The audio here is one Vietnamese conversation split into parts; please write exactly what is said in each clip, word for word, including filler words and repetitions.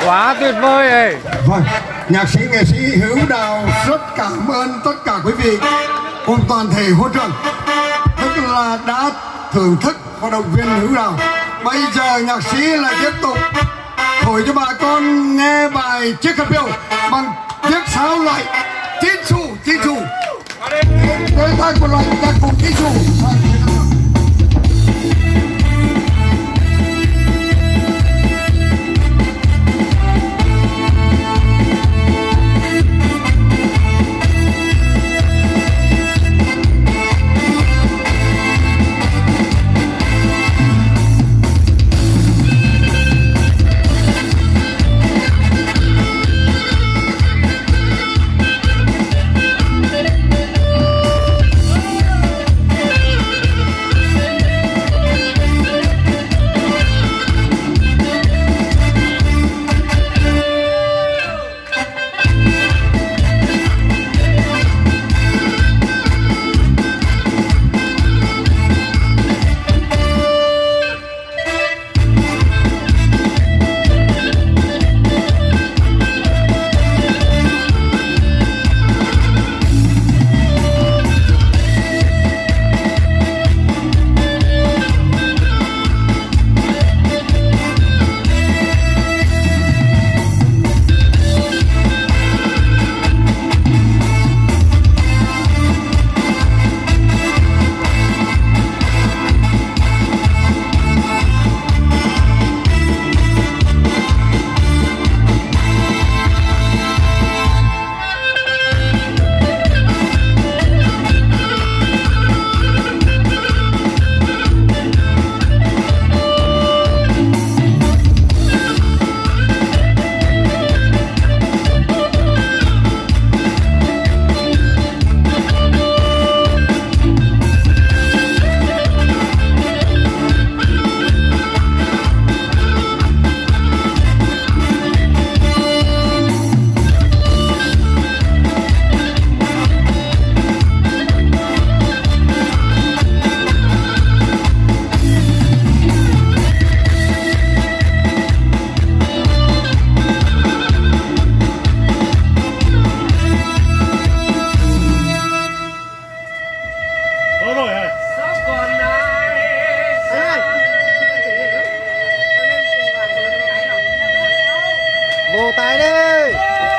Quá tuyệt vời ấy. Vâng, nhạc sĩ nghệ sĩ Hữu Đào rất cảm ơn tất cả quý vị cùng toàn thể hội trường, tức là đã thưởng thức và động viên Hữu Đào. Bây giờ nhạc sĩ lại tiếp tục thổi cho bà con nghe bài Chiếc Khăn Piêu bằng chiếc sáo loại chín xu, chín xu. Đây là một loại nhạc cụ chín xu. Vỗ tay đi.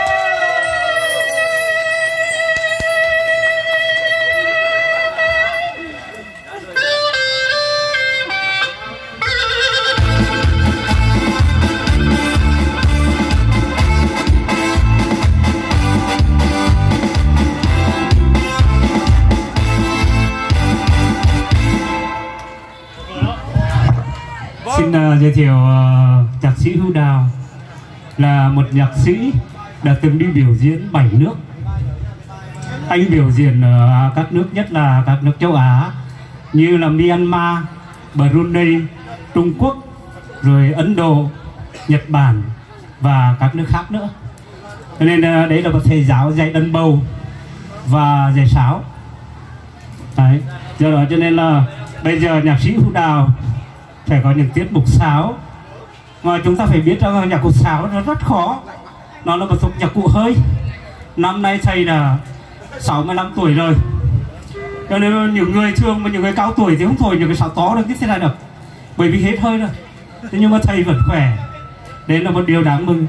Xin uh, giới thiệu uh, nhạc sĩ Hữu Đào là một nhạc sĩ đã từng đi biểu diễn bảy nước. Anh biểu diễn ở các nước, nhất là các nước châu Á như là Myanmar, Brunei, Trung Quốc, rồi Ấn Độ, Nhật Bản và các nước khác nữa. Cho nên uh, đấy là một thầy giáo dạy đàn bầu và dạy sáo. Đấy. Do đó cho nên là bây giờ nhạc sĩ Hữu Đào phải có những tiết mục sáo mà chúng ta phải biết rằng nhạc cụ sáo nó rất khó, nó là một thuộc nhạc cụ hơi. Năm nay thầy là sáu mươi lăm tuổi rồi, cho nên những người thường mà những người cao tuổi thì không thổi những cái sáo to được như thế này được, bởi vì hết hơi rồi. Thế nhưng mà thầy vẫn khỏe, đấy là một điều đáng mừng.